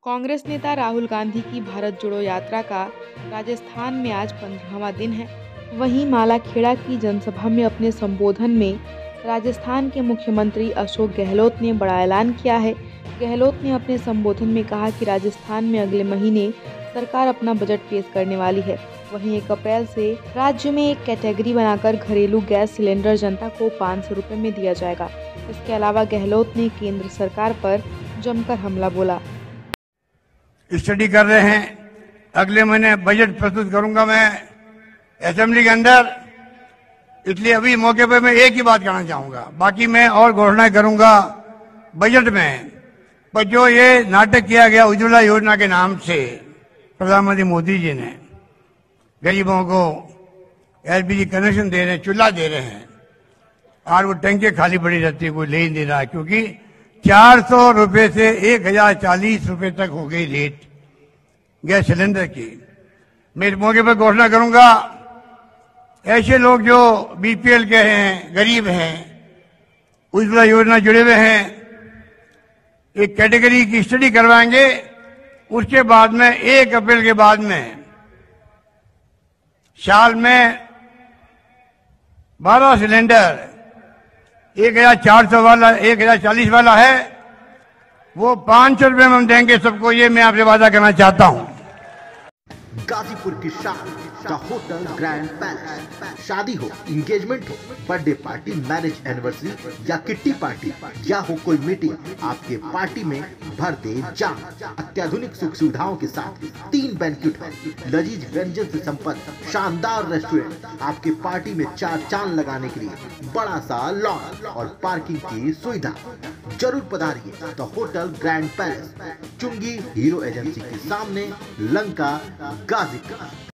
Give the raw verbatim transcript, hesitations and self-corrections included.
कांग्रेस नेता राहुल गांधी की भारत जोड़ो यात्रा का राजस्थान में आज पंद्रहवां दिन है। वहीं मालाखेड़ा की जनसभा में अपने संबोधन में राजस्थान के मुख्यमंत्री अशोक गहलोत ने बड़ा ऐलान किया है। गहलोत ने अपने संबोधन में कहा कि राजस्थान में अगले महीने सरकार अपना बजट पेश करने वाली है। वहीं एक अप्रैल से राज्य में एक कैटेगरी बनाकर घरेलू गैस सिलेंडर जनता को पाँच सौ रुपये में दिया जाएगा। इसके अलावा गहलोत ने केंद्र सरकार पर जमकर हमला बोला। स्टडी कर रहे हैं, अगले महीने बजट प्रस्तुत करूंगा मैं असेंबली के अंदर। इसलिए अभी मौके पर मैं एक ही बात कहना चाहूंगा, बाकी मैं और घोषणाएं करूंगा बजट में। पर जो ये नाटक किया गया उज्ज्वला योजना के नाम से, प्रधानमंत्री मोदी जी ने गरीबों को एलपीजी कनेक्शन दे रहे हैं, चूल्हा दे रहे हैं, और वो टंकियां खाली पड़ी रहती है, कोई ले ही नहीं रहा है, क्योंकि चार सौ रुपये से एक हजार चालीस रुपये तक हो गई रेट गैस सिलेंडर की। मैं इस मौके पर घोषणा करूंगा, ऐसे लोग जो बीपीएल के हैं, गरीब हैं, उज्ज्वला योजना जुड़े हुए हैं, एक कैटेगरी की स्टडी करवाएंगे। उसके बाद में एक अप्रैल के बाद में साल में बारह सिलेंडर एक हजार चार सौ वाला, एक हजार चालीस वाला है, वो पांच सौ रुपये में हम देंगे सबको। ये मैं आपसे वादा करना चाहता हूं। गाजीपुर की शान द होटल ग्रैंड पैलेस। शादी हो, इंगेजमेंट हो, बर्थडे पार्टी, मैरिज एनिवर्सरी या किट्टी पार्टी या हो कोई मीटिंग, आपके पार्टी में भर दे जाम। अत्याधुनिक सुख सुविधाओं के साथ तीन बैंक्वेट हॉल, लजीज व्यंजन से संपन्न शानदार रेस्टोरेंट, आपके पार्टी में चार चांद लगाने के लिए बड़ा सा लॉन और पार्किंग की सुविधा। जरूर पधारिए द होटल ग्रैंड पैलेस, चुंगी हीरो एजेंसी के सामने, लंका, गाजीपुर।